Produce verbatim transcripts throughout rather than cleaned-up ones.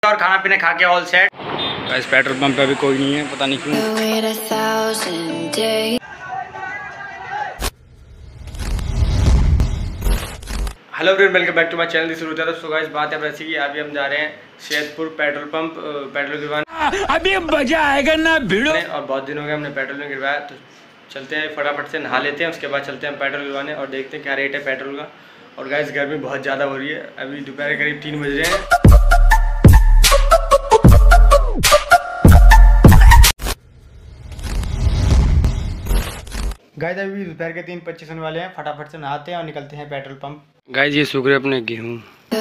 और खाना पीना खा के ऑल सेट। इस पेट्रोल पंप पे अभी कोई नहीं है, पता नहीं क्यों। Hello everyone, welcome back to my channel. This is so guys, बात है ऐसी कि अभी हम जा रहे हैं शेरपुर पेट्रोल पंप पेट्रोल गिरवाने। अभी मजा आएगा ना भिड़ो। और बहुत दिन हो गए हमने पेट्रोल नहीं गिरवाया, तो चलते हैं फटाफट से नहा लेते हैं, उसके बाद चलते हैं पेट्रोल गिरवाने और देखते हैं क्या रेट है पेट्रोल का। और गाइस गर्मी बहुत ज़्यादा हो रही है, अभी दोपहर के करीब तीन बज रहे हैं। गाइस अभी दोपहर के तीन पच्चीस होने वाले हैं, फटाफट से नहाते हैं और निकलते हैं पेट्रोल पंप। गाइस ये सूख रहे अपने गेहूँ।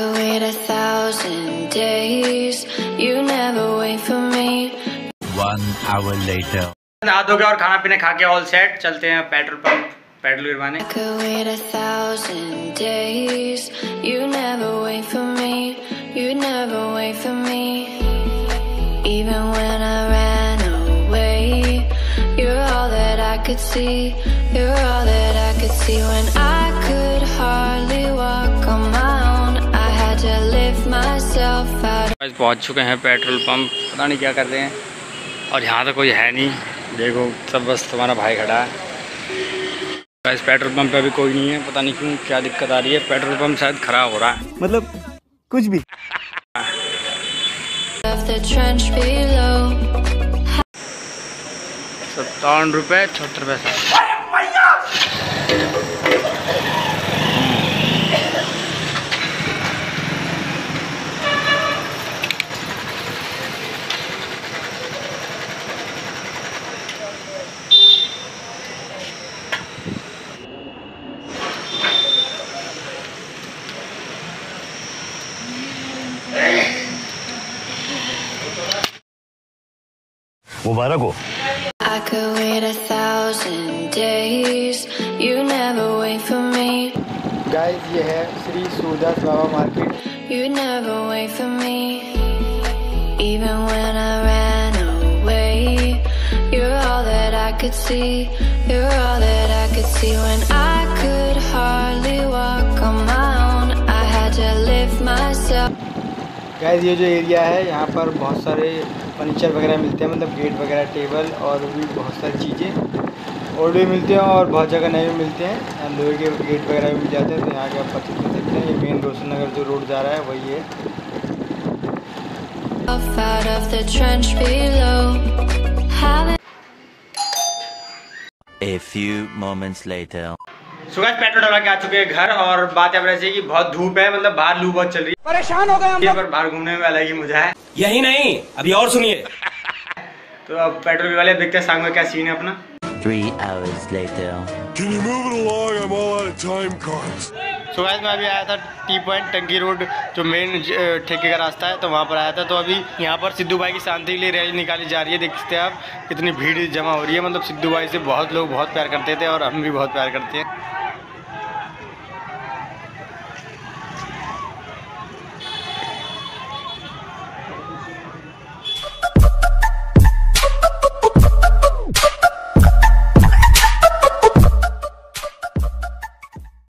नहा धो के और खाना पीना खा के ऑल सेट, चलते हैं पेट्रोल पंप पेट्रोल गिरवाने। could see you're all that I could see when I could hardly walk on my own. I had to lift myself out. आज पहुंच चुके हैं पेट्रोल पंप, पता नहीं क्या कर रहे हैं और यहाँ तो कोई है नहीं। देखो सब बस तुम्हारा भाई खड़ा है। इस पेट्रोल पंप पे अभी कोई नहीं है, पता नहीं क्यों, क्या दिक्कत आ रही है। पेट्रोल पंप शायद खराब हो रहा है, मतलब कुछ भी। सत्तावन रुपये छहत्तर पैसा। मुबारक हो। I could wait a thousand days, you never wait for me. Guys, ये है Shri Surdas Baba market. You never wait for me, even when I ran away. You're all that I could see, you're all that I could see when I could hardly walk on my own. I had to lift myself. Guys, ये जो area है यहाँ पर बहुत सारे furniture वगैरह मिलते हैं, मतलब गेट वगैरह, टेबल और भी बहुत सारी चीज़ें ओल्ड भी मिलते हैं और बहुत जगह नए भी मिलते हैं। लोहे के गेट वगैरह भी मिल जाते हैं। तो यहाँ के आप परचेज कर सकते हैं। ये मेन रोशन नगर जो रोड जा रहा है वही है। A few moments later. So guys petrol डलवा के आ चुके हैं घर और बात है ऐसी कि बहुत धूप है, मतलब बाहर लू बहुत चल रही है, परेशान हो गए हम लोग। पर बाहर घूमने में अलग ही मजा है। यही नहीं, अभी और सुनिए। तो अब पेट्रोल वाले देखते हैं सामने क्या सीन है अपना। Three hours later. Can you move it along? I'm all out of time cards. So guys मैं अभी आया था टी पॉइंट टंकी रोड जो मेन ठेके का रास्ता है, तो वहाँ पर आया था। तो अभी यहाँ पर सिद्धू भाई की शांति के लिए रैली निकाली जा रही है। देख सकते हैं आप कितनी भीड़ जमा हो रही है। मतलब सिद्धू भाई से बहुत लोग बहुत प्यार करते थे और हम भी बहुत प्यार करते हैं।